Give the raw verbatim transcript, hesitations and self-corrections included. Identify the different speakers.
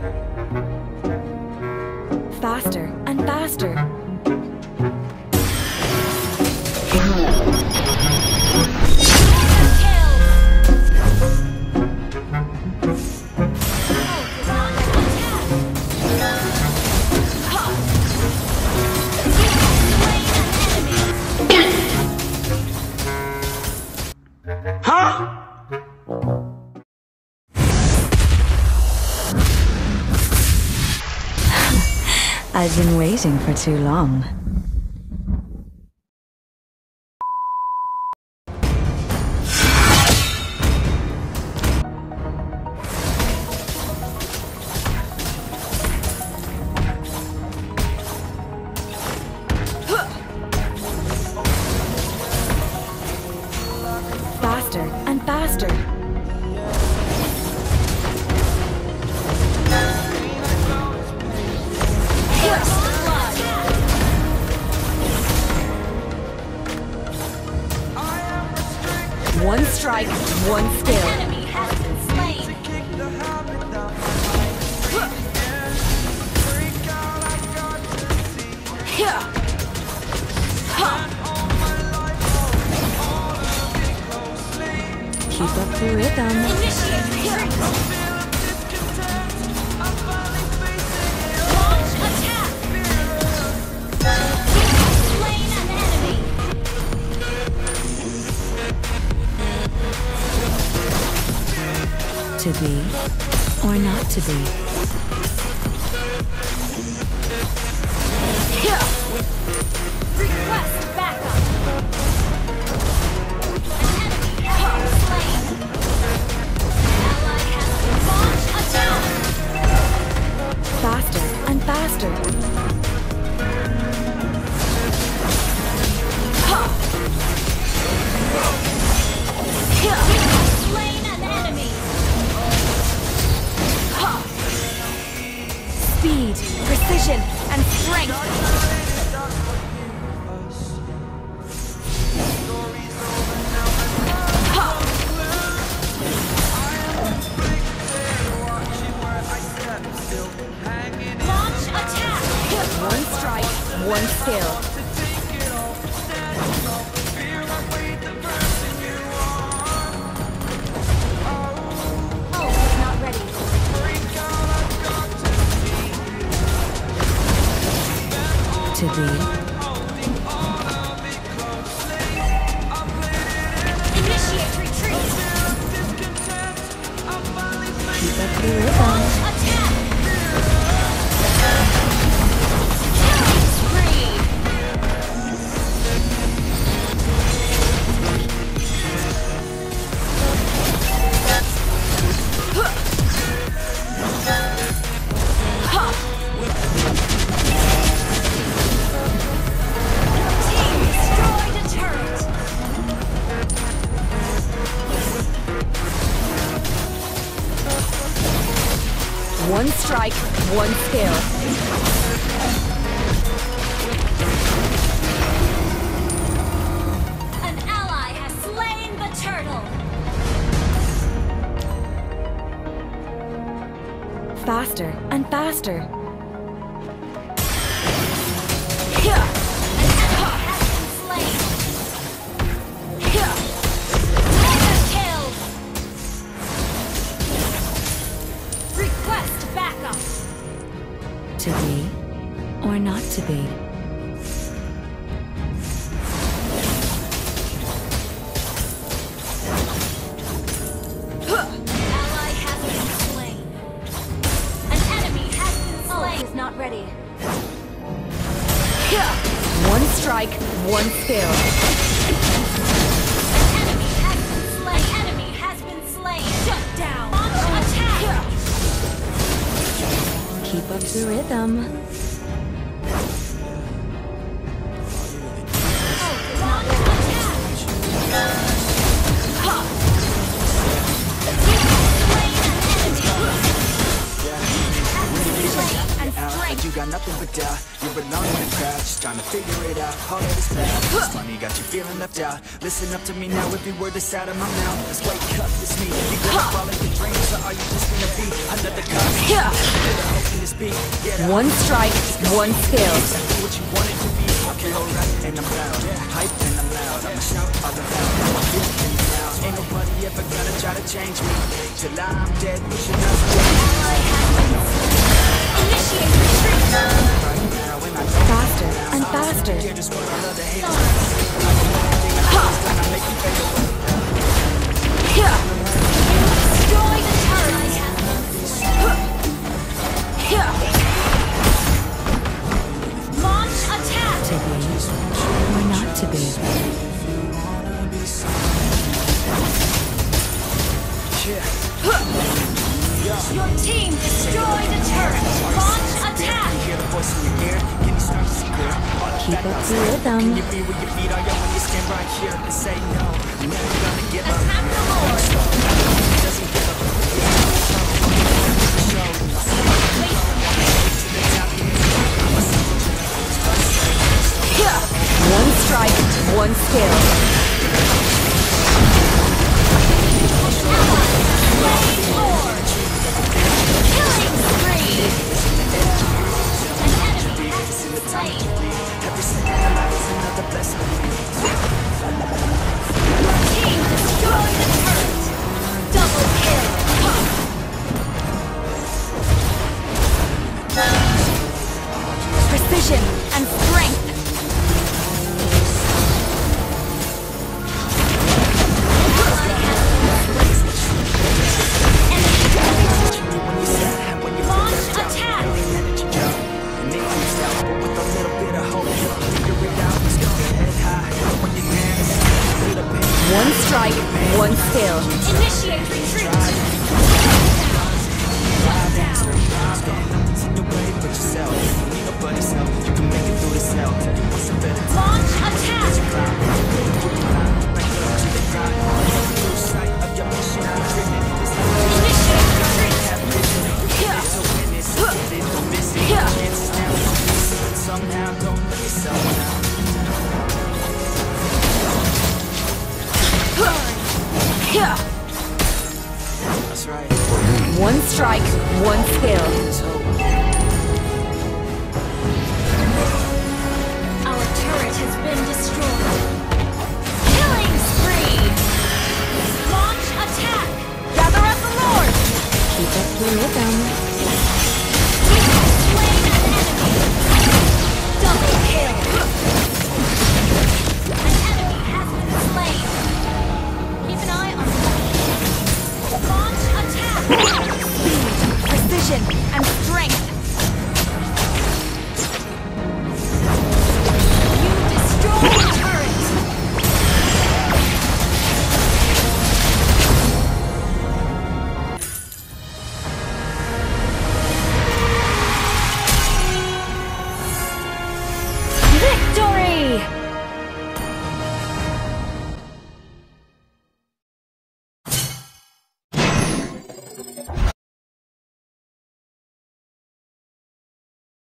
Speaker 1: Faster and faster. I've been waiting for too long. Faster and faster. One strike, one skill.
Speaker 2: An enemy has been slain.
Speaker 1: Keep up the rhythm.
Speaker 2: Initiate retreat. Launch attack. Slain an enemy.
Speaker 1: To be or not to be.
Speaker 2: Request backup. An enemy has been slain. Ally has been launch attack.
Speaker 1: Faster and faster.
Speaker 2: Slain an enemy.
Speaker 1: Speed, precision, and strength.
Speaker 2: Launch attack.
Speaker 1: One strike, one skill.
Speaker 2: Oh, it's not ready.
Speaker 1: To be
Speaker 2: Initiate retreat.
Speaker 1: keep up the rhythm.
Speaker 2: Attack. Killing spree. Team destroyed a turret.
Speaker 1: One strike, one skill.
Speaker 2: An ally has slain the turtle.
Speaker 1: Faster and faster.
Speaker 2: An enemy has been slain. Mega kill. Request backup.
Speaker 1: To be or not to be.
Speaker 2: Ally has been slain. An enemy has been slain. Oh, is not ready.
Speaker 1: One strike, one skill.
Speaker 2: An enemy has been slain. An enemy has been slain. Shut down. Launch attack.
Speaker 1: Keep up the rhythm.
Speaker 2: Launch attack. Slain an enemy. And strength.
Speaker 3: You got nothing but doubt. You belong in the crowd, just trying to figure it out. All that is bad. It's funny, got you feeling left out. Listen up to me now, every word that's out of my mouth. Let's wake up, it's me. You gonna fall into dreams, or are you just gonna be another cop? be. Yeah,
Speaker 4: One strike, one skill.
Speaker 3: exactly what you wanted to be. Okay, alright, and I'm loud, hype and I'm loud. I'ma shout all around, yeah, and I'm loud. Ain't nobody ever gonna try to change me. Till I'm dead, you should know.
Speaker 2: Initiate retreat.
Speaker 3: Right now, and I know
Speaker 4: Faster and faster.
Speaker 3: you're just what all other haters gonna make you fade away.
Speaker 2: Destroy the turret. Launch attack.
Speaker 1: To be or not to be.
Speaker 2: Your team destroyed a turret. Launch attack.
Speaker 3: Hear the voice in your ear, can you start to see clear?
Speaker 1: Keep up the rhythm.
Speaker 3: Can you be with your feet, are you when you stand right here and say no? You're never gonna give up.
Speaker 2: Attack the Lord.
Speaker 3: Doesn't give up.
Speaker 4: One strike, one skill.
Speaker 2: Slay Lord. Killing spree. An enemy has been slain.
Speaker 3: Every second of life is another blessing.
Speaker 2: Your team destroyed the turret. Double kill.
Speaker 4: Precision and strength.